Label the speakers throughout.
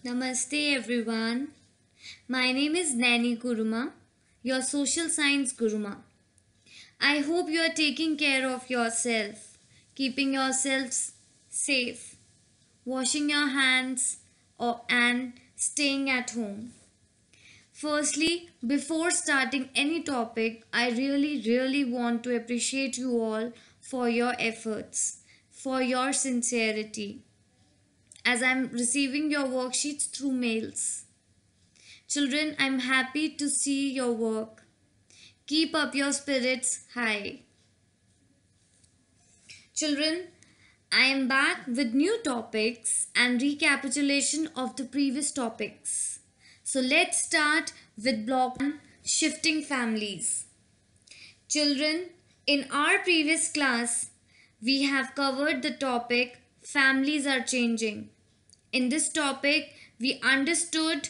Speaker 1: Namaste everyone. My name is Nani Guruma, your social science Guruma. I hope you are taking care of yourself, keeping yourselves safe, washing your hands and staying at home. Firstly, before starting any topic, I really want to appreciate you all for your efforts, for your sincerity, as I'm receiving your worksheets through mails. Children, I'm happy to see your work. Keep up your spirits high. Children, I am back with new topics and recapitulation of the previous topics. So let's start with block 1, shifting families. Children, in our previous class, we have covered the topic families are changing. In this topic, we understood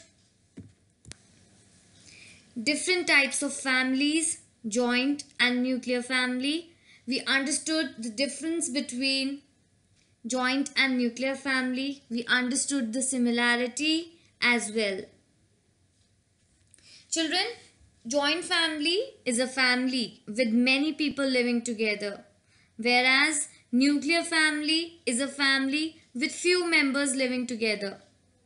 Speaker 1: different types of families, joint and nuclear family. We understood the difference between joint and nuclear family. We understood the similarity as well. Children, joint family is a family with many people living together, whereas nuclear family is a family with few members living together.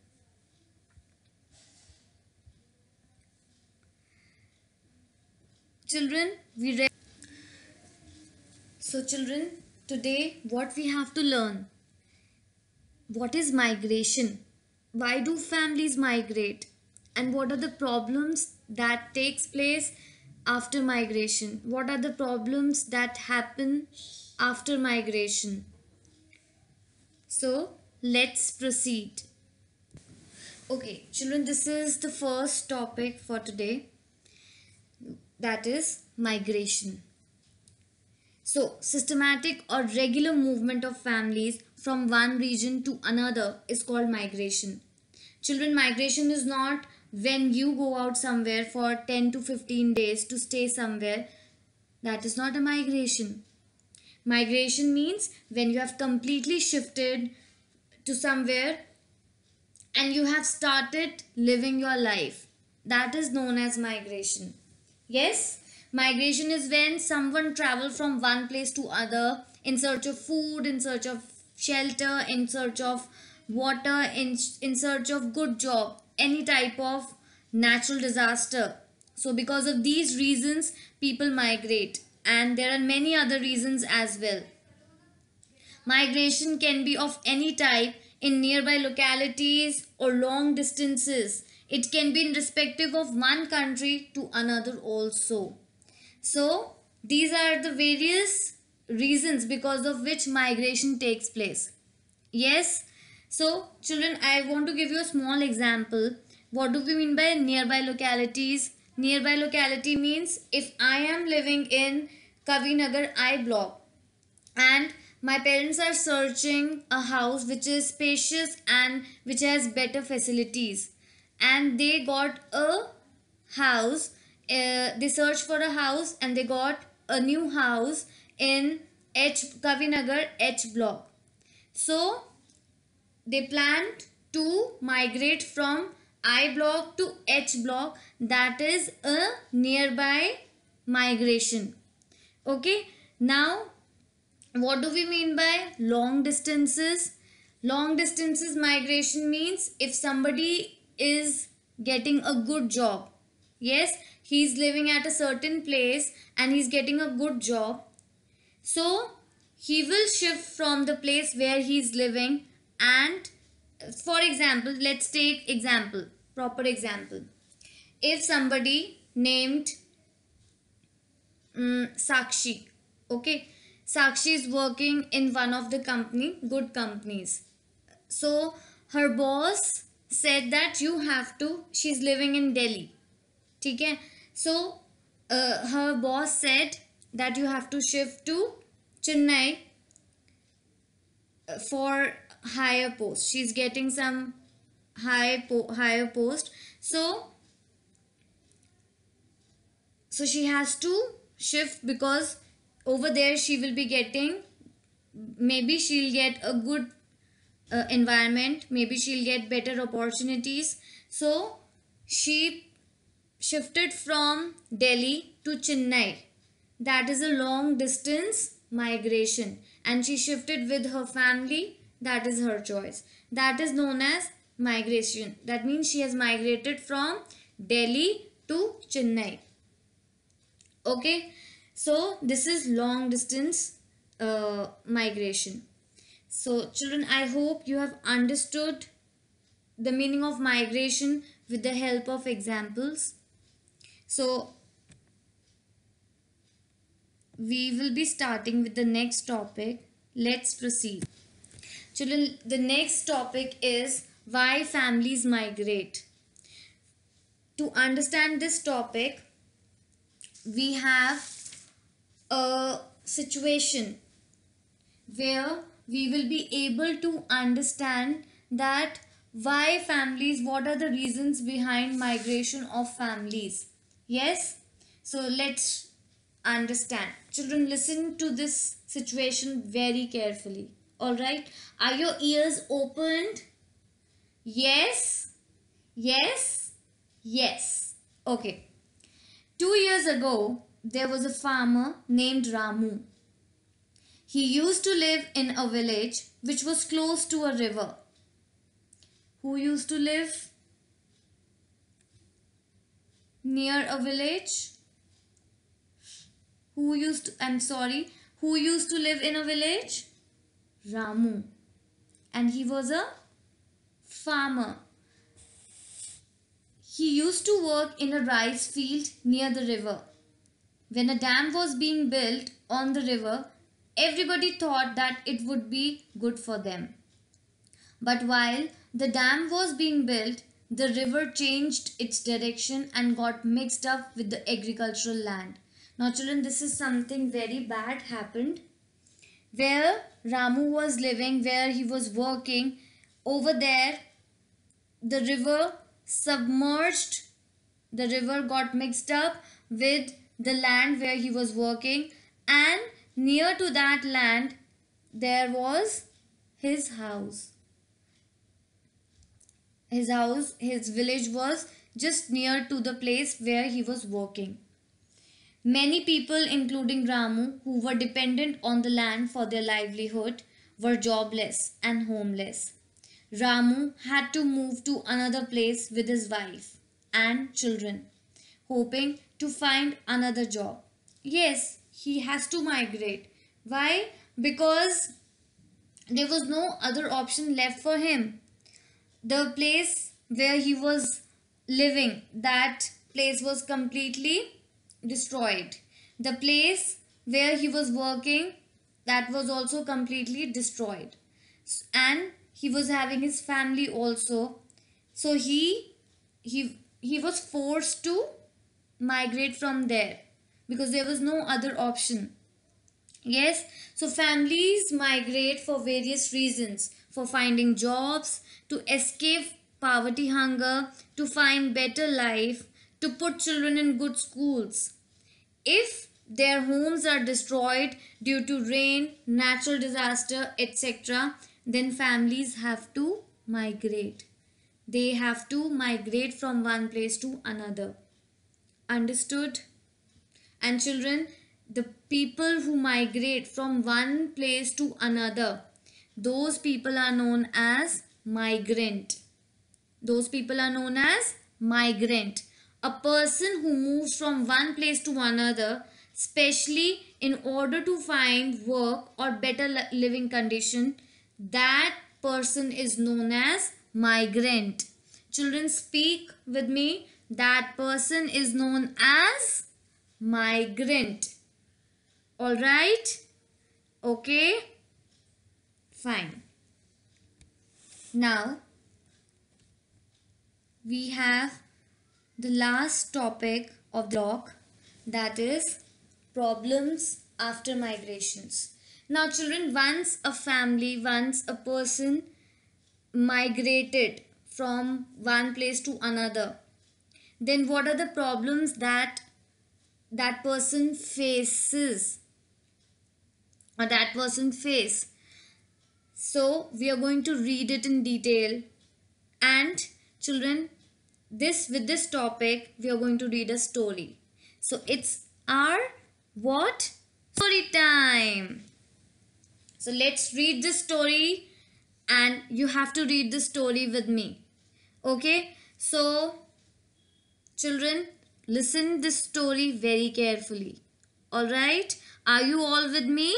Speaker 1: Children, children, today what we have to learn? What is migration? Why do families migrate? And what are the problems that takes place after migration? What are the problems that happen after migration? So, let's proceed. Okay, children, this is the first topic for today. That is migration. So, systematic or regular movement of families from one region to another is called migration. Children, migration is not when you go out somewhere for 10 to 15 days to stay somewhere. That is not a migration. Migration means when you have completely shifted to somewhere and you have started living your life. That is known as migration. Yes, migration is when someone travels from one place to other in search of food, in search of shelter, in search of water, in search of good job, any type of natural disaster. So because of these reasons, people migrate, and there are many other reasons as well. Migration can be of any type in nearby localities or long distances. It can be in respective of one country to another also. So these are the various reasons because of which migration takes place. Yes. So children, I want to give you a small example. What do we mean by nearby localities? Nearby locality means if I am living in Kavinagar I block and my parents are searching a house which is spacious and which has better facilities, and they got a house, they searched for a house and they got a new house in H Kavinagar H block. So they planned to migrate from I block to H block. That is a nearby migration. Okay, now what do we mean by long distances? Long distances migration means if somebody is getting a good job. Yes, he's living at a certain place and he's getting a good job. So he will shift from the place where he's living, and for example, let's take example, proper example. If somebody named Sakshi, okay, Sakshi is working in one of the good companies. So her boss said that you have to, she's living in Delhi. Okay? So her boss said that you have to shift to Chennai for higher post. She's getting some higher post. So she has to shift because over there she will be getting, maybe she'll get a good environment, maybe she'll get better opportunities. So she shifted from Delhi to Chennai. That is a long distance migration, and she shifted with her family. That is her choice. That is known as migration. That means she has migrated from Delhi to Chennai. Okay, so this is long distance migration. So children, I hope you have understood the meaning of migration with the help of examples. So we will be starting with the next topic. Let's proceed. Children, the next topic is why families migrate. To understand this topic, we have a situation where we will be able to understand that why families, what are the reasons behind migration of families. Yes, so let's understand. Children, listen to this situation very carefully. All right, are your ears opened? Yes, yes, yes. Okay. 2 years ago, there was a farmer named Ramu. He used to live in a village which was close to a river. Who used to live near a village? Who used to live in a village? Ramu. And he was a farmer. He used to work in a rice field near the river. When a dam was being built on the river, everybody thought that it would be good for them. But while the dam was being built, the river changed its direction and got mixed up with the agricultural land. Now children, this is something very bad happened. Where Ramu was living, where he was working, over there the river submerged, the river got mixed up with the land where he was working, and near to that land there was his house. His village was just near to the place where he was working. Many people, including Ramu, who were dependent on the land for their livelihood, were jobless and homeless. Ramu had to move to another place with his wife and children, hoping to find another job. Yes, he has to migrate. Why? Because there was no other option left for him. The place where he was living, that place was completely destroyed. The place where he was working, that was also completely destroyed. And he was having his family also. So he was forced to migrate from there because there was no other option. Yes, so families migrate for various reasons: for finding jobs, to escape poverty, hunger, to find better life, to put children in good schools. If their homes are destroyed due to rain, natural disaster, etc., then families have to migrate. They have to migrate from one place to another. Understood? And children, the people who migrate from one place to another, those people are known as migrant. Those people are known as migrant. A person who moves from one place to another, especially in order to find work or better living condition, that person is known as migrant. Children, speak with me. That person is known as migrant. All right? Okay? Fine. Now, we have the last topic of the block, that is problems after migrations. Now children, once a person migrated from one place to another, then what are the problems that that person faces or that person face? So we are going to read it in detail. And children, with this topic we are going to read a story. So it's our what? Story time. So let's read this story, and you have to read the story with me. Okay? So children, listen this story very carefully. All right? Are you all with me?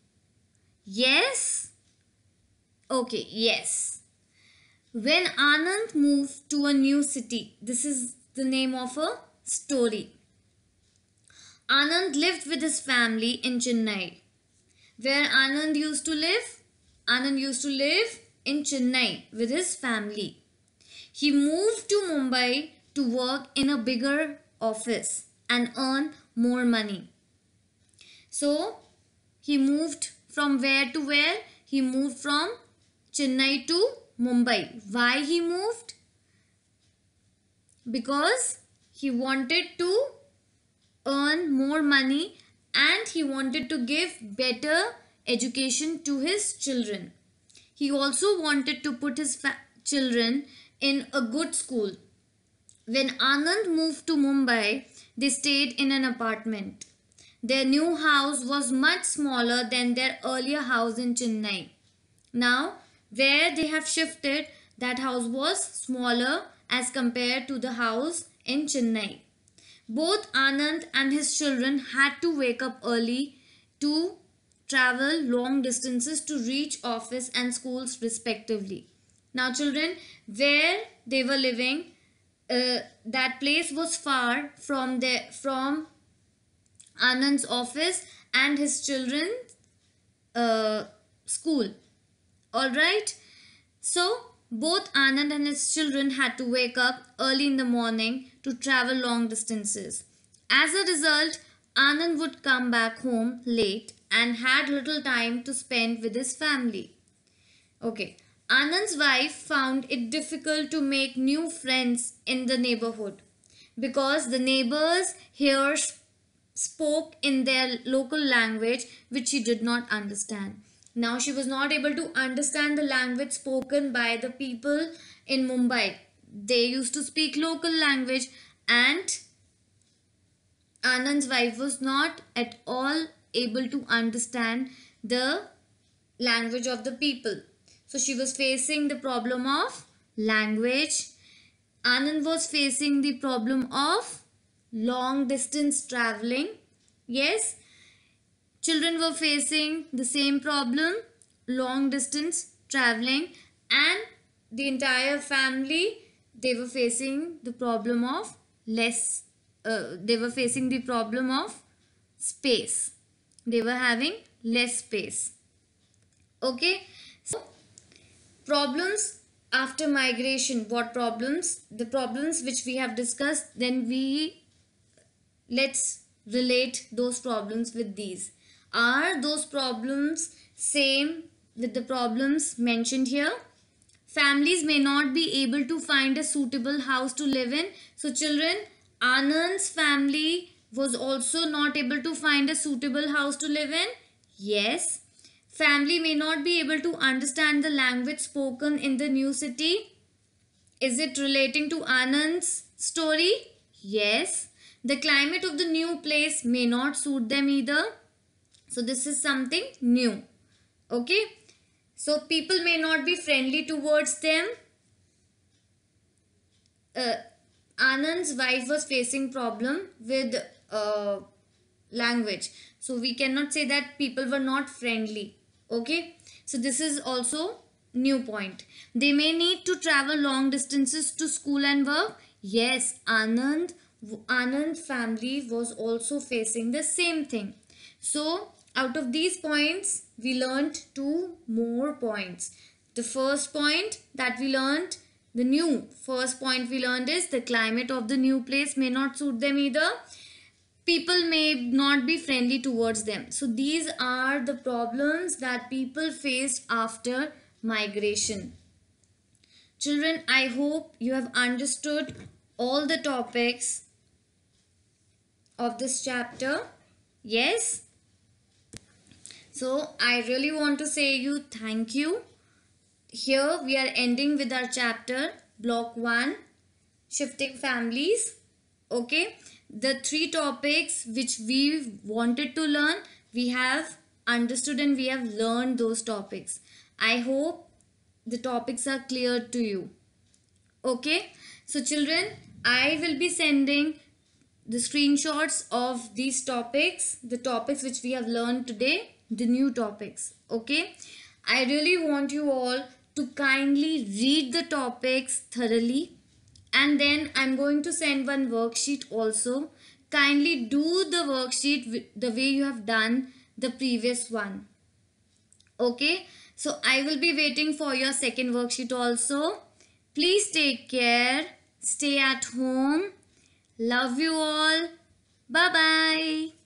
Speaker 1: Yes? Okay, yes. When Anand moved to a new city, this is the name of a story. Anand lived with his family in Chennai. Where Anand used to live? Anand used to live in Chennai with his family. He moved to Mumbai to work in a bigger office and earn more money. So, he moved from where to where? He moved from Chennai to Mumbai. Why he moved? Because he wanted to earn more money and he wanted to give better education to his children. He also wanted to put his children in a good school. When Anand moved to Mumbai, they stayed in an apartment. Their new house was much smaller than their earlier house in Chennai. Now, where they have shifted, that house was smaller as compared to the house in Chennai. Both Anand and his children had to wake up early to travel long distances to reach office and schools respectively. Now children, where they were living, that place was far from Anand's office and his children's school. Alright. So both Anand and his children had to wake up early in the morning to travel long distances. As a result, Anand would come back home late and had little time to spend with his family. Okay. Anand's wife found it difficult to make new friends in the neighborhood because the neighbors here spoke in their local language which she did not understand. Now she was not able to understand the language spoken by the people in Mumbai. They used to speak local language and Anand's wife was not at all able to understand the language of the people. So she was facing the problem of language. Anand was facing the problem of long distance traveling. Yes, children were facing the same problem, long distance traveling, and the entire family, they were facing the problem of space. They were having less space. Okay, so problems after migration. What problems? The problems which we have discussed, then let's relate those problems with these. Are those problems same with the problems mentioned here? Families may not be able to find a suitable house to live in. So children, Anand's family was also not able to find a suitable house to live in. Yes. Family may not be able to understand the language spoken in the new city. Is it relating to Anand's story? Yes. The climate of the new place may not suit them either. So this is something new. Okay. So people may not be friendly towards them. Anand's wife was facing problem with language. So we cannot say that people were not friendly. Okay. So this is also new point. They may need to travel long distances to school and work. Yes, Anand's family was also facing the same thing. So out of these points, we learned 2 more points. The first point that we learned, first point we learned is the climate of the new place may not suit them either. People may not be friendly towards them. So these are the problems that people faced after migration. Children, I hope you have understood all the topics of this chapter. Yes. So I really want to say you thank you here we are ending with our chapter block 1, shifting families. Okay, the 3 topics which we wanted to learn, we have understood and we have learned those topics. I hope the topics are clear to you. Okay, so children, I will be sending the screenshots of these topics, the topics which we have learned today, the new topics. Okay, I really want you all to kindly read the topics thoroughly, and then I'm going to send one worksheet also. Kindly do the worksheet the way you have done the previous one. Okay, so I will be waiting for your second worksheet also. Please take care, stay at home. Love you all. Bye bye.